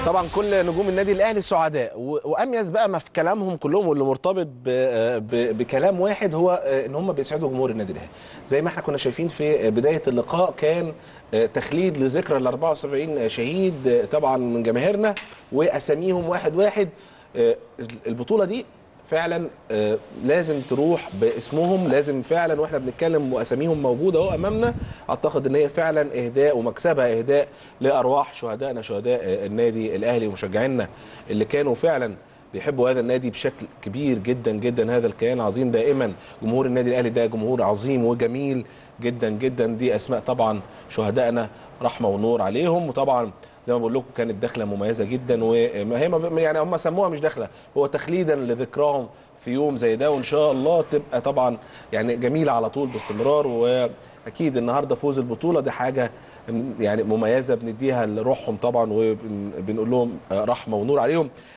طبعا كل نجوم النادي الاهلي سعداء واميز بقى ما في كلامهم كلهم واللي مرتبط بكلام واحد هو ان هم بيسعدوا جمهور النادي الاهلي. زي ما احنا كنا شايفين في بدايه اللقاء كان تخليد لذكرى ال 74 شهيد طبعا من جماهيرنا واساميهم واحد واحد. البطوله دي فعلا لازم تروح باسمهم، لازم فعلا واحنا بنتكلم واساميهم موجوده اهو امامنا. اعتقد ان هي فعلا اهداء ومكسبها اهداء لارواح شهدائنا شهداء النادي الاهلي ومشجعينا اللي كانوا فعلا بيحبوا هذا النادي بشكل كبير جدا جدا. هذا الكيان عظيم دائما، جمهور النادي الاهلي ده جمهور عظيم وجميل جدا جدا. دي اسماء طبعا شهدائنا رحمه ونور عليهم. وطبعا زي ما بقول لكم كانت دخله مميزه جدا، وما هي يعني هم سموها مش دخله، هو تخليدا لذكراهم في يوم زي ده، وان شاء الله تبقى طبعا يعني جميله على طول باستمرار. واكيد النهارده فوز البطوله دي حاجه يعني مميزه بنديها لروحهم طبعا، وبنقول لهم رحمه ونور عليهم.